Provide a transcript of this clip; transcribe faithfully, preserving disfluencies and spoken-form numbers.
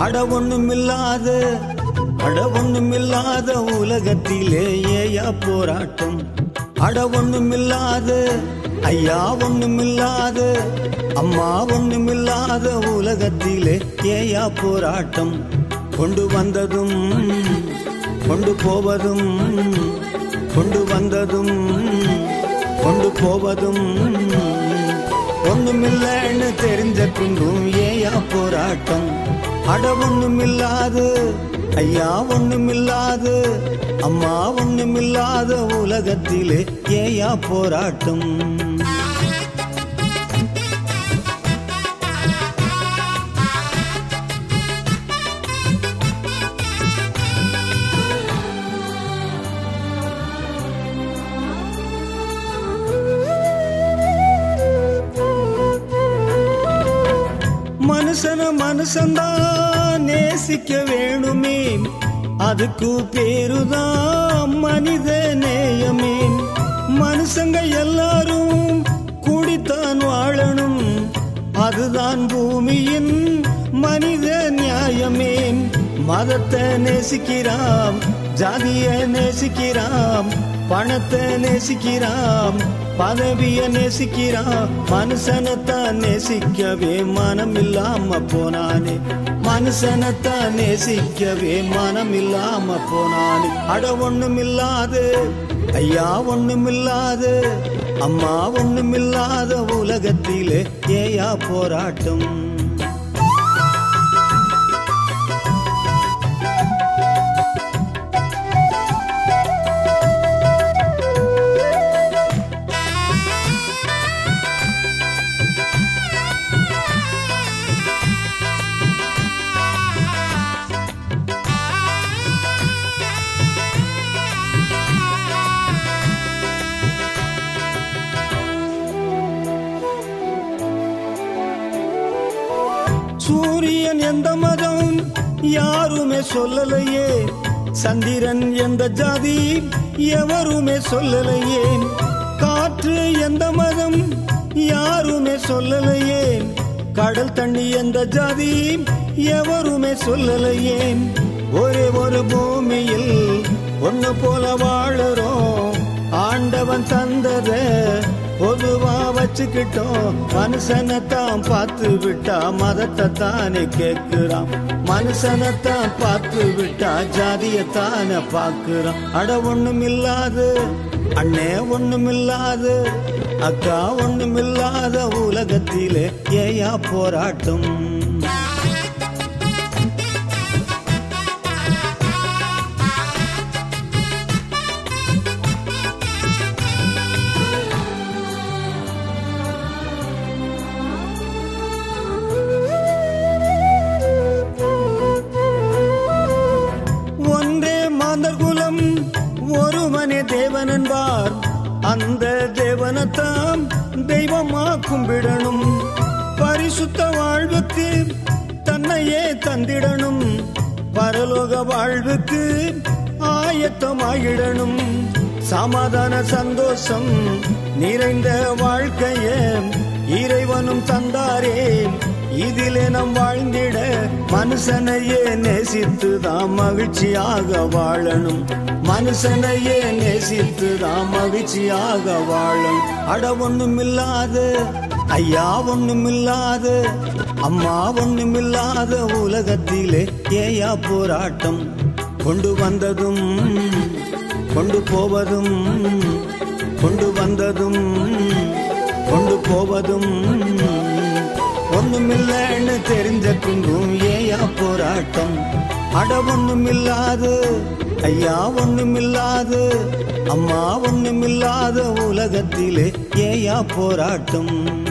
அட ஒண்ணுமில்லாத அட ஒண்ணுமில்லாத உலகத்திலே ஏயா போராட்டம். அட ஒண்ணுமில்லாத ஐயா ஒண்ணுமில்லாத அம்மா ஒண்ணுமில்லாத உலகத்திலே ஏயா போராட்டம். கொண்டு வந்ததும் கொண்டு போவதும் கொண்டு வந்ததும் கொண்டு போவதும் ஒண்ணுமில்லன்னு தெரிஞ்ச பின்பும் ஏயா போராட்டம். அட ஒண்ணுமில்லாது ஐயா ஒண்ணுமில்லாது அம்மா ஒண்ணுமில்லாத உலகத்திலே ஏயா போராட்டம். மனுஷன மனுஷன்தான் நேசிக்க வேணுமே, அதுக்கு பேருதான் மனித நேயமே. மனுஷங்க எல்லாரும் கூடித்தான் வாழணும், அதுதான் பூமியின் மனித நியாயமே. மதத்தை நேசிக்கிறாம், ஜாதிய நேசிக்கிறாம், பணத்தை நேசிக்கிறாம், பதவிய நேசிக்கிறான். மனுஷனத்தான் நேசிக்கவே மனம் இல்லாம போனானே, மனுஷனத்தான் நேசிக்கவே மனம் இல்லாம போனானே. அட ஒண்ணுமில்லாது ஐயா ஒண்ணுமில்லாது அம்மா ஒண்ணுமில்லாத உலகத்திலே ஏயா போராட்டம். சூரியன் எந்த மதம் யாருமே சொல்லலையே, சந்திரன் எந்த ஜாதி எவருமே சொல்லலையே, காற்று எந்த மதம் யாருமே சொல்லலையே, கடல் தண்ணி எந்த ஜாதி எவருமே சொல்லலையே. ஒரே ஒரு பூமியில் ஒன்னு போல வாழறோம், ஆண்டவன் தந்தத பொதுவா வச்சுக்கிட்டோம். மனுஷனத்தான் பார்த்து விட்டா மதத்தை தானே கேட்கிறான், மனுஷனத்தான் பார்த்து விட்டா ஜாதியத்தானே பார்க்கிறான். அட ஒண்ணுமில்லாது அண்ணே ஒண்ணுமில்லாது அக்கா ஒண்ணுமில்லாத உலகத்திலே ஏயா போராட்டம். ஒருவனே தேவன் என்பார், அந்த தேவனத்தாம் தெய்வமா கும்பிடணும். பரிசுத்த வாழ்வுக்கு தன்னையே தந்திடணும், பரலோக வாழ்வுக்கு ஆயத்தமாகிடணும். சமாதான சந்தோஷம் நிறைந்த வாழ்க்கையே இறைவனும் தந்தாரே, இதிலே நம் வாழ்ந்திட மனுஷனையே நேசித்துதான் மகிழ்ச்சியாக வாழணும், மனுஷனையே நேசித்துதான் மகிழ்ச்சியாக வாழணும். அட ஒண்ணுமில்லாது ஐயா ஒண்ணுமில்லாது அம்மா ஒண்ணுமில்லாத உலகத்திலே ஏயா போராட்டம். கொண்டு வந்ததும் கொண்டு போவதும் கொண்டு வந்ததும் கொண்டு போவதும் ஒண்ணுமில்லன்னு தெரிஞ்ச பின்பும் ஏயா போராட்டம். அட ஒண்ணுமில்லாது ஐயா ஒண்ணுமில்லாது அம்மா ஒண்ணுமில்லாத உலகத்திலே ஏயா போராட்டம்.